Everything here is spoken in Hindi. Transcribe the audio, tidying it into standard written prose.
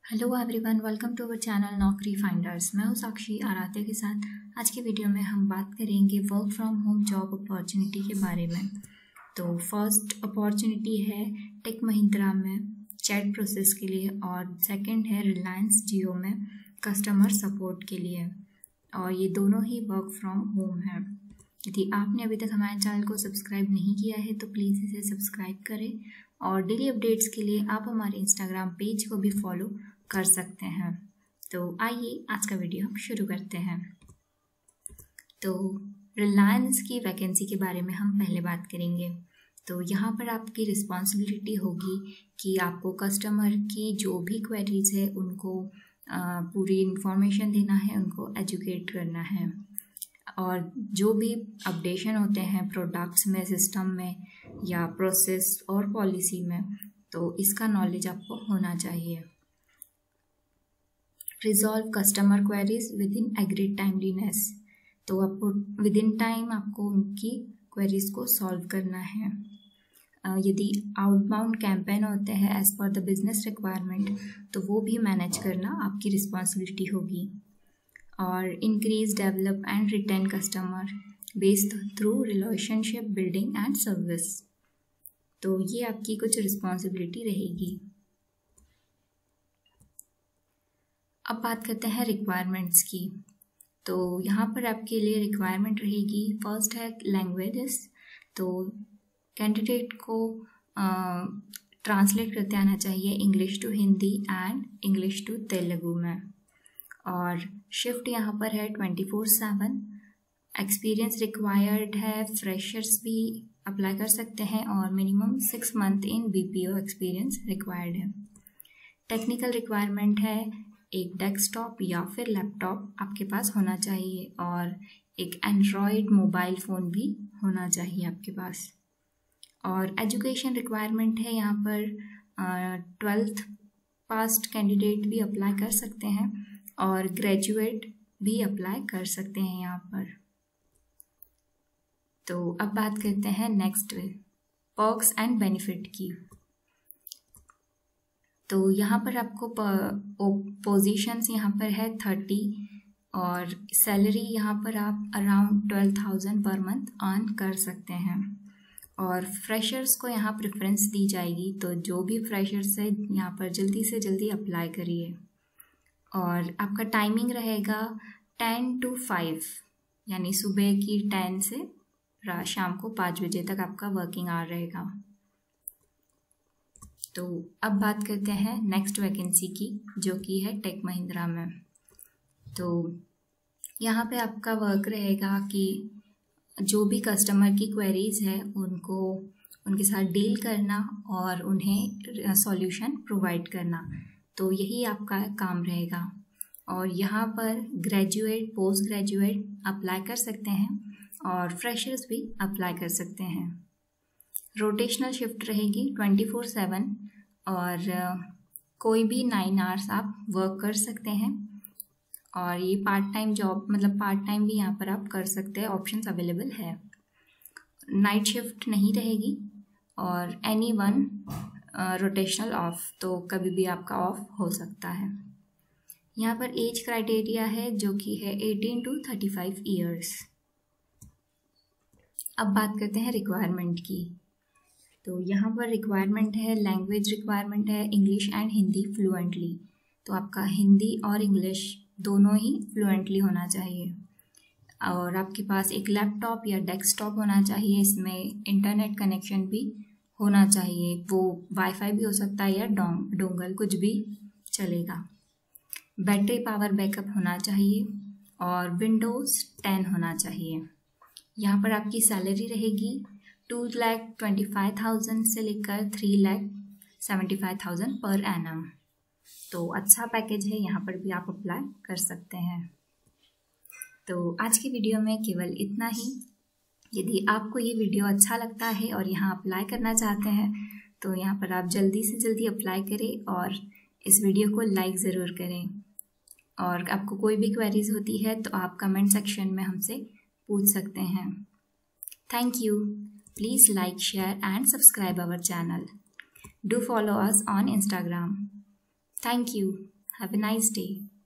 Hello everyone, welcome to our channel Naukri finders. मैं हूं साक्षी आराध्या के साथ। आज की वीडियो में हम बात करेंगे work from home job opportunity के बारे में। तो फर्स्ट अपॉर्चुनिटी है टेक महिंद्रा में चैट प्रोसेस के लिए और सेकंड है रिलायंस जियो में कस्टमर सपोर्ट के लिए, और ये दोनों ही वर्क फ्रॉम होम है। यदि आपने अभी तक हमारे चैनल को सब्सक्राइब नहीं किया है तो प्लीज़ इसे सब्सक्राइब करें, और डेली अपडेट्स के लिए आप हमारे इंस्टाग्राम पेज को भी फॉलो कर सकते हैं। तो आइए आज का वीडियो हम शुरू करते हैं। तो रिलायंस की वैकेंसी के बारे में हम पहले बात करेंगे। तो यहाँ पर आपकी रिस्पॉन्सिबिलिटी होगी कि आपको कस्टमर की जो भी क्वेरीज है उनको पूरी इंफॉर्मेशन देना है, उनको एजुकेट करना है, और जो भी अपडेशन होते हैं प्रोडक्ट्स में, सिस्टम में या प्रोसेस और पॉलिसी में, तो इसका नॉलेज आपको होना चाहिए। Resolve customer queries within agreed timeliness, तो आपको विद इन टाइम आपको उनकी क्वेरीज को सॉल्व करना है। यदि आउटबाउंड कैंपेन होते हैं as per the business requirement, तो वो भी मैनेज करना आपकी रिस्पॉन्सिबिलिटी होगी। और increase, develop and retain customer based through relationship building and service, तो ये आपकी कुछ रिस्पॉन्सिबिलिटी रहेगी। अब बात करते हैं रिक्वायरमेंट्स की। तो यहाँ पर आपके लिए रिक्वायरमेंट रहेगी, फर्स्ट है लैंग्वेजेस। तो कैंडिडेट को ट्रांसलेट करते आना चाहिए English to Hindi and English to Telugu में। और शिफ्ट यहाँ पर है 24/7। एक्सपीरियंस रिक्वायर्ड है, फ्रेशर्स भी अप्लाई कर सकते हैं, और minimum 6 month in BPO experience required है। टेक्निकल रिक्वायरमेंट है, एक डेस्कटॉप या फिर लैपटॉप आपके पास होना चाहिए, और एक एंड्रॉयड मोबाइल फ़ोन भी होना चाहिए आपके पास। और एजुकेशन रिक्वायरमेंट है यहाँ पर 12th पास्ट कैंडिडेट भी अप्लाई कर सकते हैं, और ग्रेजुएट भी अप्लाई कर सकते हैं यहाँ पर। तो अब बात करते हैं नेक्स्ट पर्क्स एंड बेनिफिट की। तो यहाँ पर आपको पोजीशंस यहाँ पर है 30, और सैलरी यहाँ पर आप अराउंड 12,000 पर मंथ अर्न कर सकते हैं। और फ्रेशर्स को यहाँ प्रेफरेंस दी जाएगी, तो जो भी फ्रेशर्स है यहाँ पर जल्दी से जल्दी अप्लाई करिए। और आपका टाइमिंग रहेगा 10 to 5, यानी सुबह की 10 से शाम को 5 बजे तक आपका वर्किंग आवर रहेगा। तो अब बात करते हैं नेक्स्ट वैकेंसी की, जो कि है टेक महिंद्रा में। तो यहाँ पे आपका वर्क रहेगा कि जो भी कस्टमर की क्वेरीज है उनको उनके साथ डील करना और उन्हें सॉल्यूशन प्रोवाइड करना, तो यही आपका काम रहेगा। और यहाँ पर ग्रेजुएट, पोस्ट ग्रेजुएट अप्लाई कर सकते हैं, और फ्रेशर्स भी अप्लाई कर सकते हैं। रोटेशनल शिफ्ट रहेगी 24/7, और कोई भी 9 आवर्स आप वर्क कर सकते हैं। और ये पार्ट टाइम जॉब, मतलब पार्ट टाइम भी यहाँ पर आप कर सकते हैं, ऑप्शंस अवेलेबल है। नाइट शिफ्ट नहीं रहेगी, और एनी वन रोटेशनल ऑफ, तो कभी भी आपका ऑफ हो सकता है। यहाँ पर एज क्राइटेरिया है जो कि है 18 to 35 ईयर्स। अब बात करते हैं रिक्वायरमेंट की। तो यहाँ पर रिक्वायरमेंट है, लैंग्वेज रिक्वायरमेंट है इंग्लिश एंड हिंदी फ्लुएंटली। तो आपका हिंदी और इंग्लिश दोनों ही फ्लुएंटली होना चाहिए, और आपके पास एक लैपटॉप या डेस्कटॉप होना चाहिए। इसमें इंटरनेट कनेक्शन भी होना चाहिए, वो वाईफाई भी हो सकता है या डोंगल, कुछ भी चलेगा। बैटरी पावर बैकअप होना चाहिए, और विंडोज़ 10 होना चाहिए। यहाँ पर आपकी सैलरी रहेगी 2,25,000 से लेकर 3,75,000 पर एनम। तो अच्छा पैकेज है, यहाँ पर भी आप अप्लाई कर सकते हैं। तो आज की वीडियो में केवल इतना ही। यदि आपको ये वीडियो अच्छा लगता है और यहाँ अप्लाई करना चाहते हैं, तो यहाँ पर आप जल्दी से जल्दी अप्लाई करें, और इस वीडियो को लाइक ज़रूर करें। और आपको कोई भी क्वेरीज होती है तो आप कमेंट सेक्शन में हमसे पूछ सकते हैं। Thank you. Please like, share and subscribe our channel. Do follow us on Instagram. Thank you. Have a nice day.